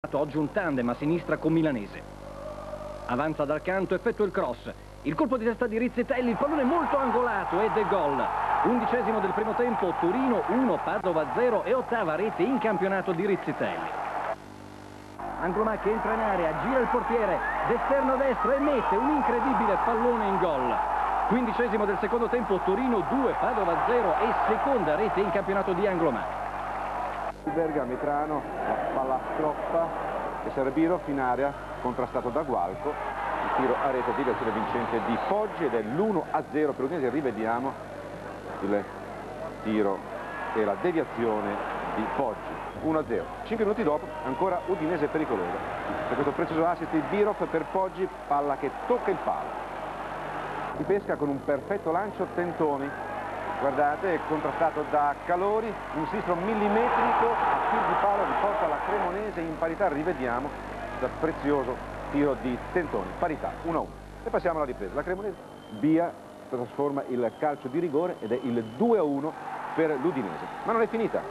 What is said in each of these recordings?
Oggi un tandem a sinistra con Milanese. Avanza dal canto, effettua il cross. Il colpo di testa di Rizzitelli, il pallone molto angolato ed è gol. 11° del primo tempo, Torino 1, Padova 0 e 8ª rete in campionato di Rizzitelli. Anglomà che entra in area, gira il portiere, d'esterno destro e mette un incredibile pallone in gol. 15° del secondo tempo, Torino 2, Padova 0 e seconda rete in campionato di Anglomà. Bergametrano, la palla stroppa e Serbirov in area, contrastato da Gualco, il tiro a rete di deviazione vincente di Poggi ed è l'1-0 per l'Udinese. Rivediamo il tiro e la deviazione di Poggi, 1-0. 5 minuti dopo ancora Udinese pericolosa per questo prezioso assist di Birov per Poggi, palla che tocca il palo, si pesca con un perfetto lancio Tentoni. Guardate, contrastato da Calori, un sinistro millimetrico a fil di palo riporta la Cremonese in parità. Rivediamo il prezioso tiro di Tentoni, parità 1-1. E passiamo alla ripresa. La Cremonese via trasforma il calcio di rigore ed è il 2-1 per l'Udinese. Ma non è finita.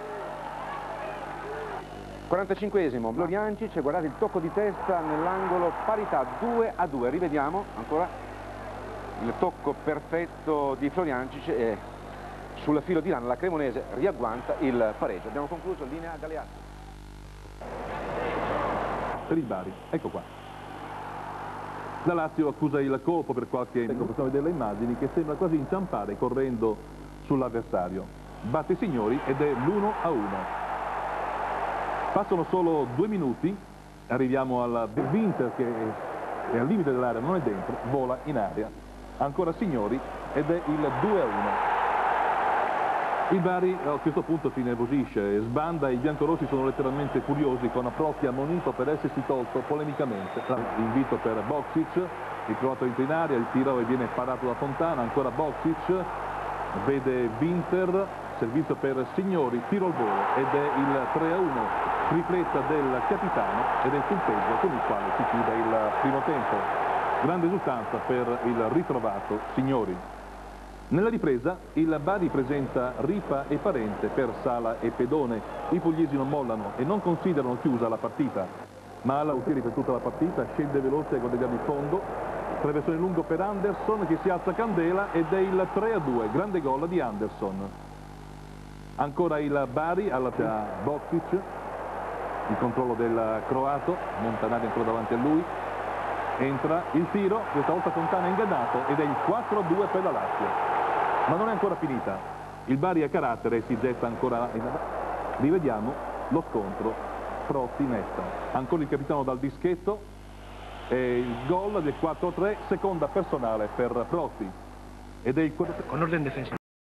45°, Floriancic, guardate il tocco di testa nell'angolo, parità 2-2. Rivediamo ancora il tocco perfetto di Floriancic e sul filo di lana la Cremonese riagguanta il pareggio. Abbiamo concluso, linea Galeazzi. Per il Bari, ecco qua. La Lazio accusa il colpo per qualche minuto, possiamo vedere le immagini, che sembra quasi inciampare correndo sull'avversario. Batte i signori ed è l'1-1. Passano solo 2 minuti, arriviamo al Winter che è al limite dell'area, non è dentro, vola in aria. Ancora signori ed è il 2-1. Il Bari a questo punto si innervosisce, sbanda, i biancorossi sono letteralmente furiosi, con Protti ammonito per essersi tolto polemicamente. L'invito per Boksic, il croato entra in aria, il tiro e viene parato da Fontana, ancora Boksic, vede Winter, servizio per Signori, tiro al volo ed è il 3-1, tripletta del capitano ed è il punteggio con il quale si chiude il primo tempo. Grande esultanza per il ritrovato Signori. Nella ripresa il Bari presenta Ripa e Parente per Sala e Pedone. I pugliesi non mollano e non considerano chiusa la partita. Mala, Utieri per tutta la partita, scende veloce a guadagnare il fondo. Traversone lungo per Anderson che si alza candela ed è il 3-2, grande gol di Anderson. Ancora il Bari alla Boksic, il controllo del croato, Montanari ancora davanti a lui. Entra il tiro, questa volta Fontana è ingannato ed è il 4-2 per la Lazio. Ma non è ancora finita, il Bari ha carattere e si getta ancora in avanti. Rivediamo lo scontro, Protti Nesta, ancora il capitano dal dischetto e il gol del 4-3, seconda personale per Protti ed è il 4-3. Con ordine difensivo.